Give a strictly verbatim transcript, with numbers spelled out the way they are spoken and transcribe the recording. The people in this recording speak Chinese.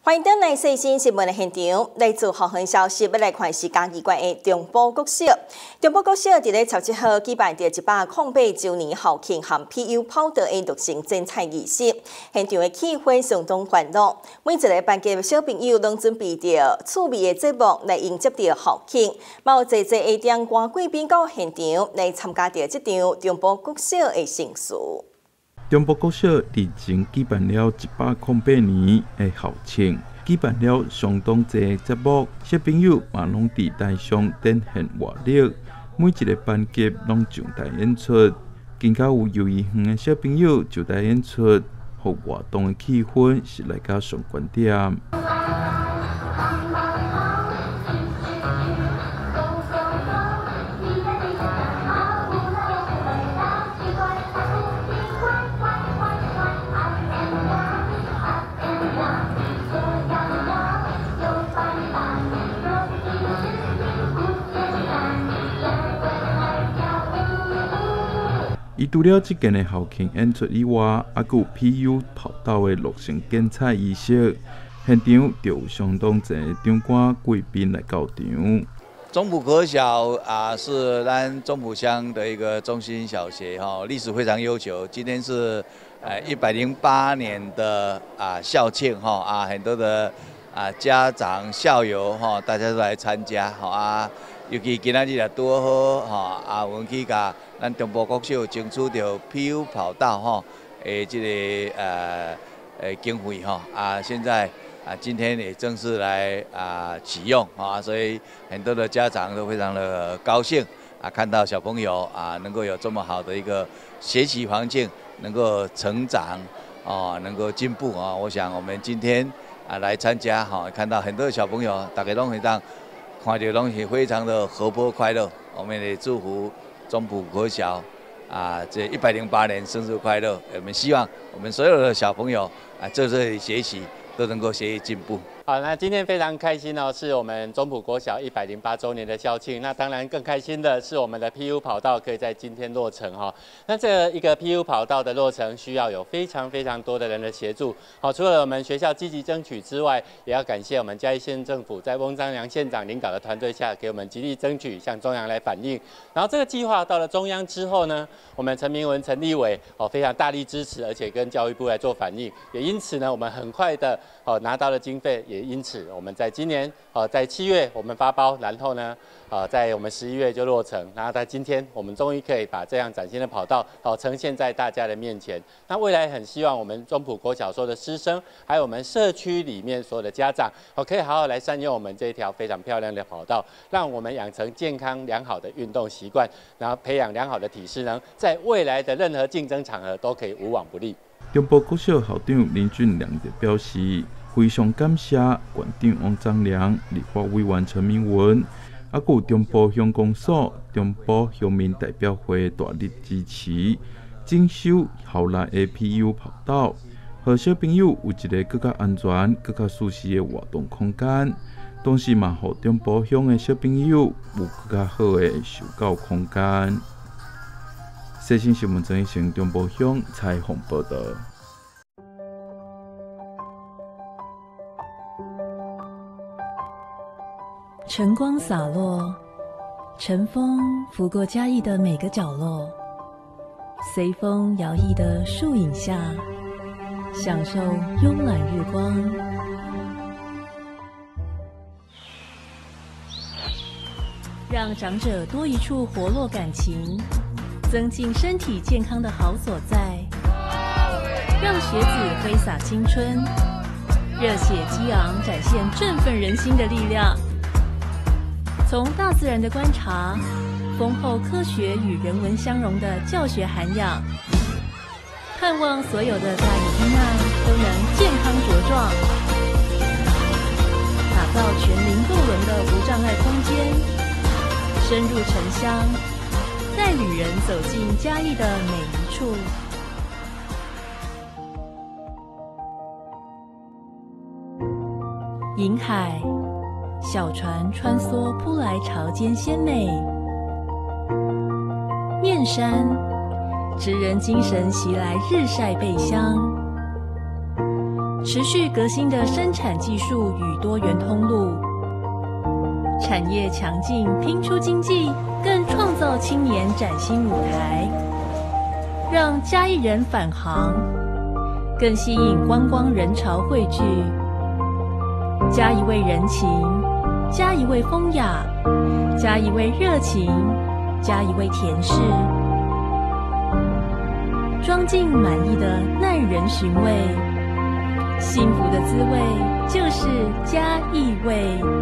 欢迎登来最新新闻的现场。来自学园消息，要来看是嘉义县的中部国小。中部国小伫咧十七号举办着一百零八周年校庆和 P U 跑道的落成剪彩仪式，现场的气氛相当欢乐。每一个班级的小朋友拢准备着趣味的节目来迎接着校庆，嘛有侪侪下点官贵宾到现场来参加着这场中部国小的盛事。 中部国小日前举办了一百零八年的校庆，举办了相当侪节目，小朋友嘛拢伫台上展现活力，每一个班级拢上台演出，更加有幼儿园的小朋友上台演出，互活动的气氛是来到上观点。伊除了即件的校庆演出以外，还佫有 P U 跑道的落成剪彩仪式，现场就有相当侪长官贵宾来到场。 中埔国小啊，是咱中埔乡的一个中心小学哈，历史非常悠久。今天是呃一百零八年的啊校庆哈啊，很多的啊家长校友哈，大家都来参加哈啊。尤其今仔日也拄好哈，啊，阮去甲咱中部国小争取到 P U 跑道哈，诶，这个呃呃经费哈啊，现在啊今天也正式来啊启用啊，所以很多的家长都非常的高兴啊，看到小朋友啊能够有这么好的一个学习环境，能够成长啊，能够进步啊，我想我们今天啊来参加哈，看到很多小朋友大家拢会当。看到拢是非常的活泼快乐，我们也祝福中埔国小啊，这一百零八年生日快乐！我们希望我们所有的小朋友啊，在这里学习都能够学习进步。 好，那今天非常开心哦，是我们中埔国小一百零八周年的校庆。那当然更开心的是我们的 P U 跑道可以在今天落成哈、哦。那这一个 P U 跑道的落成需要有非常非常多的人的协助。好，除了我们学校积极争取之外，也要感谢我们嘉义县政府在翁章良县长领导的团队下，给我们极力争取，向中央来反映。然后这个计划到了中央之后呢，我们陈明文陈立委哦非常大力支持，而且跟教育部来做反映，也因此呢，我们很快的哦拿到了经费。也因此，我们在今年，呃，在七月我们发包，然后呢，呃，在我们十一月就落成。然后在今天，我们终于可以把这样崭新的跑道，哦、呃，呈现在大家的面前。那未来很希望我们中埔国小所有的师生，还有我们社区里面所有的家长，哦、呃，可以好好来善用我们这一条非常漂亮的跑道，让我们养成健康良好的运动习惯，然后培养良好的体适能，在未来的任何竞争场合都可以无往不利。 中部国小校长林俊良就表示。非常感谢县长王章良、立法委员陈明文，啊，有中部乡公所、中部乡民代表会大力支持，整修校内的 P U 跑道，让小朋友有一个更加安全、更加舒适的活动空间，同时嘛，让中部乡的小朋友有更加好的受教空间。最新新闻陈奕成中部乡采访报道。 晨光洒落，晨风拂过嘉义的每个角落，随风摇曳的树影下，享受慵懒日光。让长者多一处活络感情，增进身体健康的好所在。让学子挥洒青春，热血激昂，展现振奋人心的力量。从大自然的观察，丰厚科学与人文相融的教学涵养，盼望所有的大义婴儿都能健康茁壮，打造全零渡轮的无障碍空间，深入城乡，带旅人走进嘉义的每一处。银海。小船穿梭铺来潮间鲜美，面山职人精神袭来日晒倍香， 持续革新的生产技术与多元通路，产业强劲拼出经济，更创造青年崭新舞台，让嘉义人返航，更吸引观光人潮汇聚。嘉义味人情，嘉义味风雅，嘉义味热情，嘉义味甜食，装进满意的耐人寻味。幸福的滋味就是嘉义味。